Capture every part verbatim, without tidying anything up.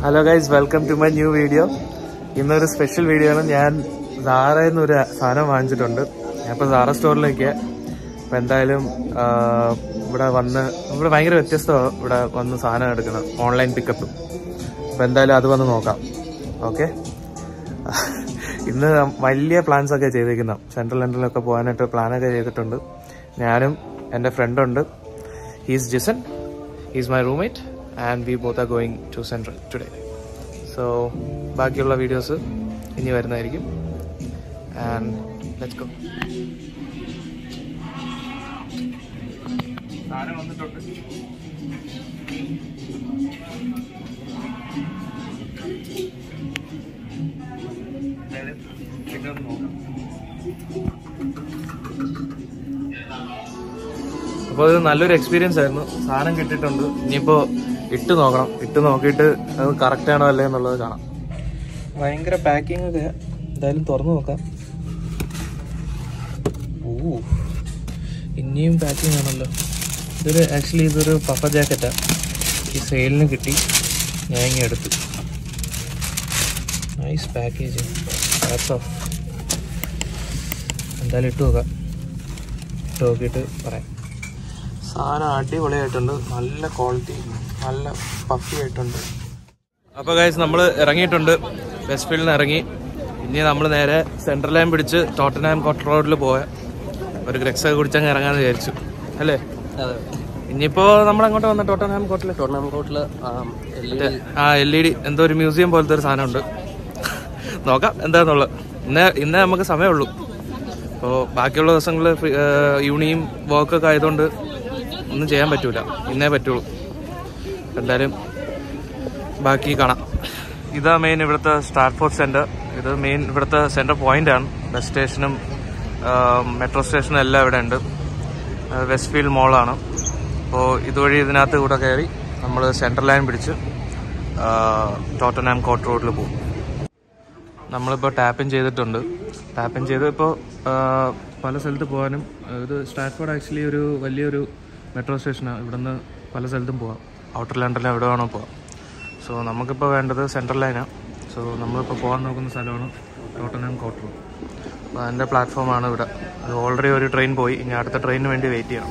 Hello guys, welcome to my new video. ഇന്നൊരു special video ആണ്. ഞാൻ സാറയിൽ നിന്ന് ഒരു സാധനം വാങ്ങിച്ചിട്ടുണ്ട്. ഞാനിപ്പോൾ സാറ സ്റ്റോറിലേക്ക് അപ്പോൾ എന്തായാലും ഇവിടെ വന്ന് ഇവിടെ ഭയങ്കര വ്യത്യസ്തമാണ് ഇവിടെ വന്ന് സാധനം എടുക്കുന്നത്, ഓൺലൈൻ പിക്കപ്പ്. അപ്പോൾ എന്തായാലും അത് വന്ന് നോക്കാം. ഓക്കെ, ഇന്ന് വലിയ പ്ലാൻസ് ഒക്കെ ചെയ്തിരിക്കുന്ന സെൻട്രൽ ലണ്ടനിലൊക്കെ പോകാനായിട്ട് പ്ലാനൊക്കെ ചെയ്തിട്ടുണ്ട്. ഞാനും എൻ്റെ ഫ്രണ്ടുണ്ട്, he's Jisan, he's my roommate and we both are going to Central today. So ബാക്കിയുള്ള വീഡിയോസ് ഇനി വരുന്നതായിരിക്കും. And let's go. സാധനം വന്നിട്ടുണ്ട്. അപ്പോൾ അത് നല്ലൊരു എക്സ്പീരിയൻസ് ആയിരുന്നു. സാധനം കിട്ടിയിട്ടുണ്ട്. ഇനിയിപ്പോൾ ഇട്ട് നോക്കണം. ഇട്ട് നോക്കിയിട്ട് അത് കറക്റ്റ് ആണോ അല്ലേ എന്നുള്ളത് കാണാം. ഭയങ്കര പാക്കിംഗ് ഒക്കെ. എന്തായാലും തുറന്നു നോക്കാം. ഓ, ഇനിയും പാക്കിംഗ് ആണല്ലോ. ഇതൊരു ആക്ച്വലി ഇതൊരു പഫർ ജാക്കറ്റാണ്. ഈ സെയിലിന് കിട്ടി, ഞാൻ ഇങ്ങനെ എടുത്തു. Nice packaging. Hats off. എന്തായാലും ഇട്ട് നോക്കാം. ഇട്ട് നോക്കിയിട്ട് പറയാം. സാധനം അടിപൊളിയായിട്ടുണ്ട്, നല്ല ക്വാളിറ്റി, നല്ല പഫി ആയിട്ടുണ്ട്. അപ്പോൾ ഗൈസ് നമ്മൾ ഇറങ്ങിയിട്ടുണ്ട്, വെസ്റ്റ്ഫീൽഡിൽ നിന്ന് ഇറങ്ങി. ഇനി നമ്മൾ നേരെ സെൻട്രൽ ലൈൻ പിടിച്ച് ടോട്ടൻഹാം കോർട്ട് റോഡിൽ പോയ ഒരു ഗ്രെക്സ് ഒക്കെ കുടിച്ചങ്ങ് ഇറങ്ങാമെന്ന് വിചാരിച്ചു അല്ലേ? അതെ. ഇനിയിപ്പോൾ നമ്മൾ അങ്ങോട്ട് വന്ന ടോട്ടൻഹാം കോർട്ടിൽ ടോട്ടൻഹാം കോർട്ടിൽ ആ എൽ ഇ ഡി എന്തോ ഒരു മ്യൂസിയം പോലത്തെ ഒരു സാധനമുണ്ട്. നോക്കാം എന്താണെന്നുള്ളത്. ഇന്നേ ഇന്നേ നമുക്ക് സമയമുള്ളൂ. അപ്പോൾ ബാക്കിയുള്ള ദിവസങ്ങളിൽ യൂണിയും വർക്കൊക്കെ ആയതുകൊണ്ട് ഒന്നും ചെയ്യാൻ പറ്റൂല. ഇന്നേ പറ്റുള്ളൂ. എന്തായാലും ബാക്കി കാണാം. ഇതാ മെയിൻ ഇവിടുത്തെ സ്ട്രാറ്റ്ഫോർഡ് സെൻറ്റർ. ഇത് മെയിൻ ഇവിടുത്തെ സെൻറ്റർ പോയിൻ്റാണ്. ബസ് സ്റ്റേഷനും മെട്രോ സ്റ്റേഷനും എല്ലാം ഇവിടെ ഉണ്ട്. വെസ്റ്റ്ഫീൽഡ് മോളാണ്. അപ്പോൾ ഇതുവഴി ഇതിനകത്ത് കൂടെ കയറി നമ്മൾ സെൻട്രൽ ലൈൻ പിടിച്ച് ടോട്ടൻഹാം കോർട്ട് റോഡിൽ പോകും. നമ്മളിപ്പോൾ ടാപ്പിൻ ചെയ്തിട്ടുണ്ട്. ടാപ്പിൻ ചെയ്ത് ഇപ്പോൾ പല സ്ഥലത്ത് പോകാനും, ഇത് സ്ട്രാറ്റ്ഫോർഡ് ആക്ച്വലി ഒരു വലിയൊരു മെട്രോ സ്റ്റേഷനാണ്. ഇവിടുന്ന് പല സ്ഥലത്തും പോകാം. ഔട്ടർ ലണ്ടനിൽ എവിടെ വേണോ പോകാം. സോ നമുക്കിപ്പോൾ വേണ്ടത് സെൻട്രൽ ലൈനാണ്. സോ നമ്മളിപ്പോൾ പോകാൻ നോക്കുന്ന സ്ഥലമാണ് ടോട്ടൻഹാം കോർട്ട് റോഡ്. അപ്പോൾ അതിൻ്റെ പ്ലാറ്റ്ഫോമാണ് ഇവിടെ. അത് ഓൾറെഡി ഒരു ട്രെയിൻ പോയി, ഇനി അടുത്ത ട്രെയിനിന് വേണ്ടി വെയിറ്റ് ചെയ്യണം.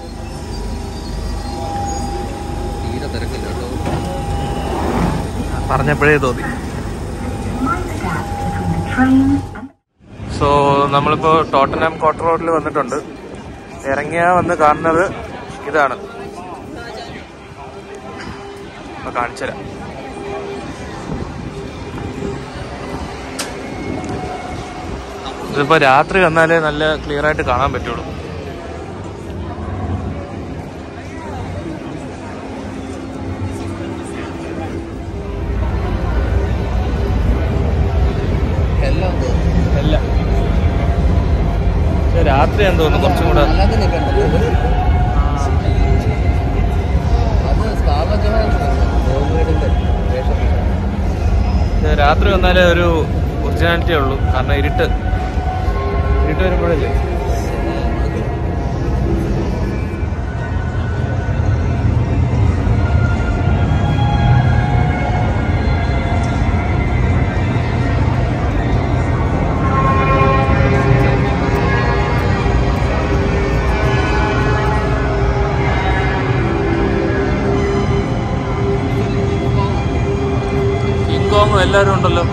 തീരെ തിരക്കില്ല കേട്ടോ, പറഞ്ഞപ്പോഴേ തോന്നി. സോ നമ്മളിപ്പോൾ ടോട്ടൻഹാം കോർട്ട് റോഡിൽ വന്നിട്ടുണ്ട്. ഇറങ്ങിയാൽ വന്ന് കാണുന്നത് ഇതാണ്. കാണിച്ചു തരാം. ഇതിപ്പോ രാത്രി വന്നാലേ നല്ല ക്ലിയർ ആയിട്ട് കാണാൻ പറ്റുള്ളൂ. എല്ലാം രാത്രി എന്ന് തോന്നുന്നു കുറച്ചും കൂടെ. രാത്രി വന്നാലേ ഒരു ഒറിജിനാലിറ്റി ഉള്ളൂ. കാരണം ഇരുട്ട് ഇരുട്ട് വരുമ്പോഴല്ലേ. എല്ലാവരും ഉണ്ടല്ലോ.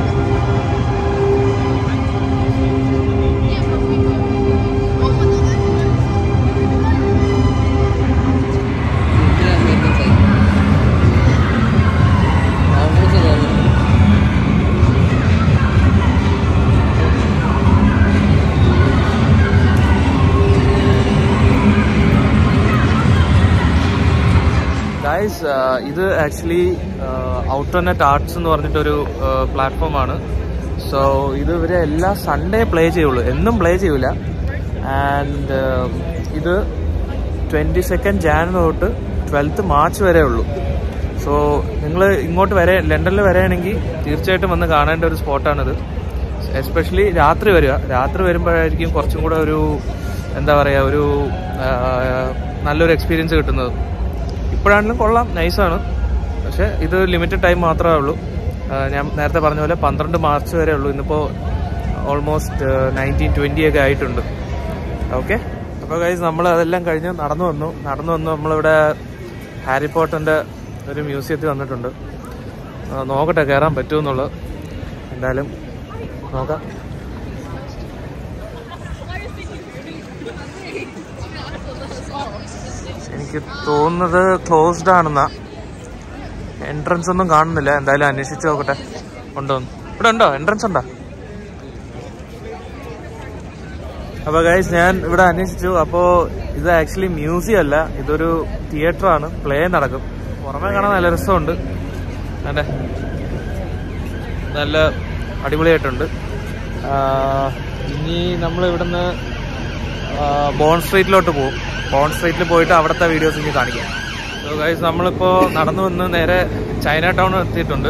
ഗൈസ്, ഇത് ആക്ച്വലി ഔട്ടർനെറ്റ് ആർട്സ് എന്ന് പറഞ്ഞിട്ടൊരു പ്ലാറ്റ്ഫോമാണ്. സോ ഇത് ഇവരെ എല്ലാ സൺഡേ പ്ലേ ചെയ്യുള്ളൂ, എന്നും പ്ലേ ചെയ്യൂല. ആൻഡ് ഇത് ട്വൻറ്റി സെക്കൻഡ് ജാനുവരി തൊട്ട് ട്വൽത്ത് മാർച്ച് വരെ ഉള്ളൂ. സോ നിങ്ങൾ ഇങ്ങോട്ട് വരെ ലണ്ടനിൽ വരികയാണെങ്കിൽ തീർച്ചയായിട്ടും വന്ന് കാണേണ്ട ഒരു സ്പോട്ടാണിത്. എസ്പെഷ്യലി രാത്രി വരിക. രാത്രി വരുമ്പോഴായിരിക്കും കുറച്ചും കൂടെ ഒരു എന്താ പറയുക, ഒരു നല്ലൊരു എക്സ്പീരിയൻസ് കിട്ടുന്നത്. ഇപ്പോഴാണെങ്കിലും കൊള്ളാം, നൈസാണ്. പക്ഷേ ഇത് ലിമിറ്റഡ് ടൈം മാത്രമേ ഉള്ളൂ. ഞാൻ നേരത്തെ പറഞ്ഞ പോലെ പന്ത്രണ്ട് മാർച്ച് വരെ ഉള്ളൂ. ഇന്നിപ്പോൾ ഓൾമോസ്റ്റ് നയൻറ്റീൻ ട്വൻറ്റി ഒക്കെ ആയിട്ടുണ്ട്. ഓക്കെ, അപ്പോൾ ഗൈസ് നമ്മൾ അതെല്ലാം കഴിഞ്ഞ് നടന്നു വന്നു നടന്നു വന്നു നമ്മളിവിടെ ഹാരി പോട്ടറിൻ്റെ ഒരു മ്യൂസിയത്തിൽ വന്നിട്ടുണ്ട്. നോക്കട്ടെ കയറാൻ പറ്റുമെന്നുള്ളത്. എന്തായാലും നോക്കാം. എനിക്ക് തോന്നുന്നത് ക്ലോസ്ഡ് ആണെന്നാ. എൻട്രൻസ് ഒന്നും കാണുന്നില്ല. എന്തായാലും അന്വേഷിച്ച് നോക്കട്ടെ ഉണ്ടോന്ന്. ഇവിടെ ഉണ്ടോ? എൻട്രൻസ് ഉണ്ടോ? അപ്പോൾ ഗൈസ് ഞാൻ ഇവിടെ അന്വേഷിച്ചു. അപ്പോൾ ഇത് ആക്ച്വലി മ്യൂസിയം അല്ല, ഇതൊരു തിയേറ്റർ ആണ്. പ്ലേ നടക്കും. പുറമെ കാണാൻ നല്ല രസമുണ്ട്. അതെ, നല്ല അടിപൊളിയായിട്ടുണ്ട്. ഇനി നമ്മൾ ഇവിടുന്ന് ബോൺ സ്ട്രീറ്റിലോട്ട് പോകും. ബോൺ സ്ട്രീറ്റിൽ പോയിട്ട് അവിടുത്തെ വീഡിയോസ് ഇനി കാണിക്കാം. സോ ഗൈസ് നമ്മളിപ്പോൾ നടന്നു വന്ന് നേരെ ചൈന ടൗൺ എത്തിയിട്ടുണ്ട്.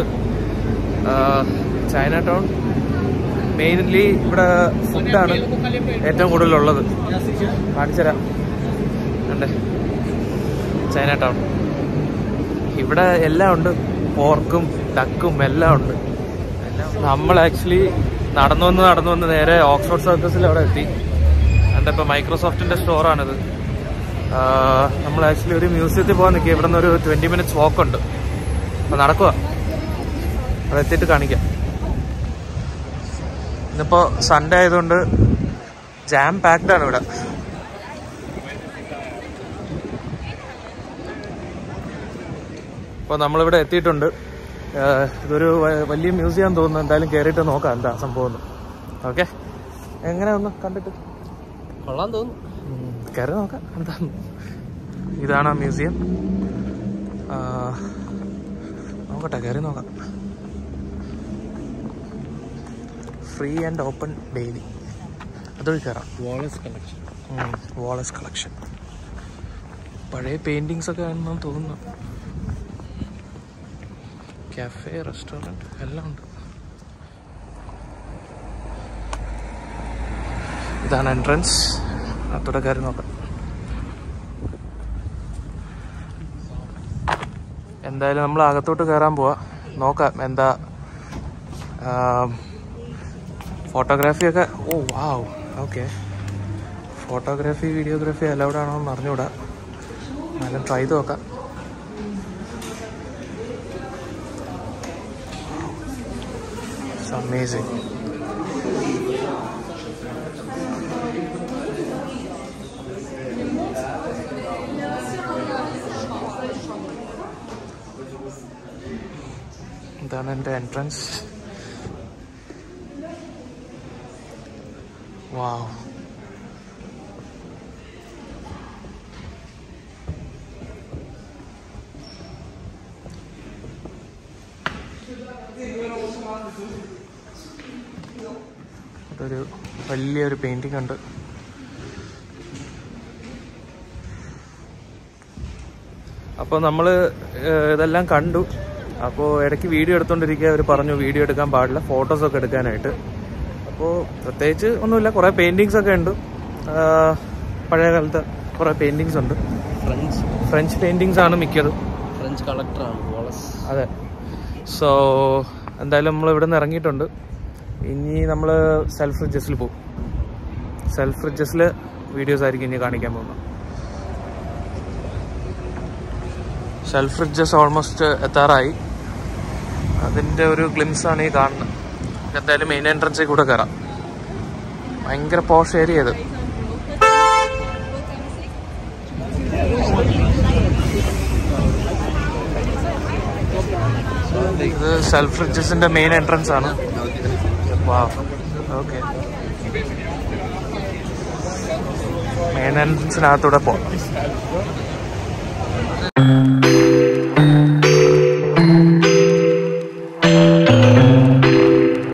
ചൈന ടൗൺ മെയിൻലി ഇവിടെ ഫുഡാണ് ഏറ്റവും കൂടുതലുള്ളത്. കാണിച്ചുതരാം. ഉണ്ട് ചൈന ടൗൺ. ഇവിടെ എല്ലാം ഉണ്ട്. പോർക്കും ഡക്കും എല്ലാം ഉണ്ട്. നമ്മൾ ആക്ച്വലി നടന്നു വന്ന് നടന്നു വന്ന് നേരെ ഓക്സ്ഫോർഡ് സർക്കസിൽ അവിടെ എത്തി. എൻ്റെ ഇപ്പോൾ മൈക്രോസോഫ്റ്റിൻ്റെ സ്റ്റോറാണിത്. നമ്മൾ ആക്ച്വലി ഒരു മ്യൂസിയത്തിൽ പോകാൻ നിൽക്കുക. ഇവിടെ നിന്ന് ഒരു ട്വൻറ്റി മിനിറ്റ്സ് വാക്ക് ഉണ്ട്. അപ്പോൾ നടക്കുക. അവിടെ എത്തിയിട്ട് കാണിക്കാം. ഇന്നിപ്പോൾ സൺഡേ ആയതുകൊണ്ട് ജാം പാക്ഡ് ആണ് ഇവിടെ. അപ്പോൾ നമ്മളിവിടെ എത്തിയിട്ടുണ്ട്. ഇതൊരു വലിയ മ്യൂസിയം തോന്നുന്നു. എന്തായാലും കയറിയിട്ട് നോക്കാം എന്താ സംഭവം. ഓക്കെ, എങ്ങനെ ഒന്ന് കണ്ടിട്ട് കൊള്ളാൻ തോന്നുന്നു. കയറി നോക്കാം എന്താ. ഇതാണ് ആ മ്യൂസിയം. നോക്കട്ടെ, കയറി നോക്കാം. Free and open daily. അതൊരു കയറാം. Wallace collection. വാളസ് കളക്ഷൻ പഴയ പെയിന്റിങ്സ് ഒക്കെ ആണെന്ന് തോന്നുന്നു. കാഫേ, റെസ്റ്റോറൻറ്റ് എല്ലാം ഉണ്ട്. ഇതാണ് എൻട്രൻസ്. അതോടെ കയറി നോക്കാം. എന്തായാലും നമ്മൾ അകത്തോട്ട് കയറാൻ പോവാ. നോക്കാം എന്താ ഫോട്ടോഗ്രാഫിയൊക്കെ. Oh wow, okay. Photography videography allowed ആണോ എന്ന് അറിഞ്ഞൂടാ. എന്നാലും ട്രൈ ചെയ്ത് നോക്കാം. It's amazing. ഇതാണ് എൻ്റെ എൻട്രൻസ്. വാവ്, അതൊരു വലിയൊരു പെയിന്റിംഗ് ഉണ്ട്. അപ്പോൾ നമ്മൾ ഇതെല്ലാം കണ്ടു. അപ്പോൾ ഇടയ്ക്ക് വീഡിയോ എടുത്തുകൊണ്ടിരിക്കുക. അവർ പറഞ്ഞു വീഡിയോ എടുക്കാൻ പാടില്ല, ഫോട്ടോസൊക്കെ എടുക്കാനായിട്ട്. അപ്പോൾ പ്രത്യേകിച്ച് ഒന്നുമില്ല. കുറേ പെയിൻറ്റിങ്സ് ഒക്കെ ഉണ്ട്. പഴയ കാലത്തെ കുറേ പെയിൻറ്റിങ്സ് ഉണ്ട്. ഫ്രഞ്ച് ഫ്രഞ്ച് പെയിൻറ്റിങ്സ് ആണ് മിക്കതും. ഫ്രഞ്ച് കളക്ടറാണ് വാളസ്. അതെ. സോ എന്തായാലും നമ്മൾ ഇവിടെ നിന്ന് ഇറങ്ങിയിട്ടുണ്ട്. ഇനി നമ്മൾ സെൽഫ്രിഡ്ജസിൽ പോകും. സെൽഫ്രിഡ്ജസിൽ വീഡിയോസ് ആയിരിക്കും ഇനി കാണിക്കാൻ പോകുന്നത്. സെൽഫ്രിഡ്ജസ് ഓൾമോസ്റ്റ് എത്താറായി. അതിൻ്റെ ഒരു ഗ്ലിംസാണ് ഈ കാണുന്നത്. എന്തായാലും മെയിൻ എൻട്രൻസിൽ കൂടെ കയറാം. ഭയങ്കര പോഷ് ഏരിയ ഇത്. ഇത് സെൽഫ്രിഡ്ജസിൻ്റെ മെയിൻ എൻട്രൻസ് ആണ്. ഓക്കെ, മെയിൻ എൻട്രൻസിനകത്തൂടെ പോകാം.